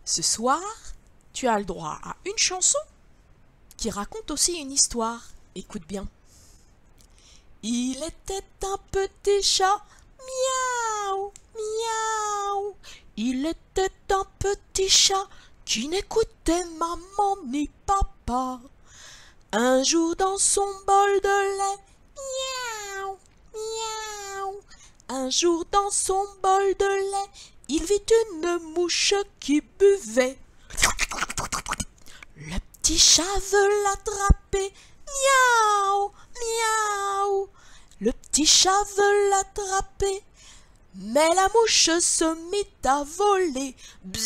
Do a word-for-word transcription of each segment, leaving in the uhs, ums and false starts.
Ce soir, tu as le droit à une chanson qui raconte aussi une histoire. Écoute bien. Il était un petit chat, miaou, miaou. Il était un petit chat qui n'écoutait maman ni papa. Un jour dans son bol de lait, miaou, miaou. Un jour dans son bol de lait, il vit une mouche qui buvait. Le petit chat veut l'attraper, miaou, miaou. Le petit chat veut l'attraper, mais la mouche se mit à voler.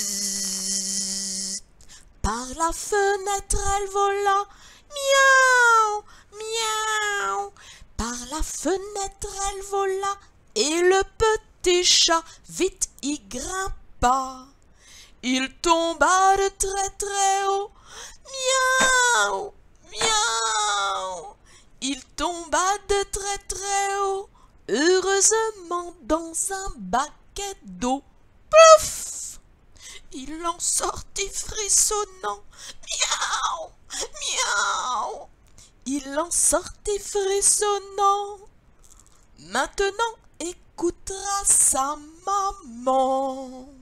Bzzz. Par la fenêtre elle vola, miaou, miaou. Par la fenêtre elle vola, et le petit chat vite y grimpa. Il tomba de très très haut, miaou, miaou. Il tomba de très très haut, heureusement dans un baquet d'eau. Plouf! Il en sortit frissonnant, miaou, miaou. Il en sortit frissonnant. Maintenant écoutera sa maman.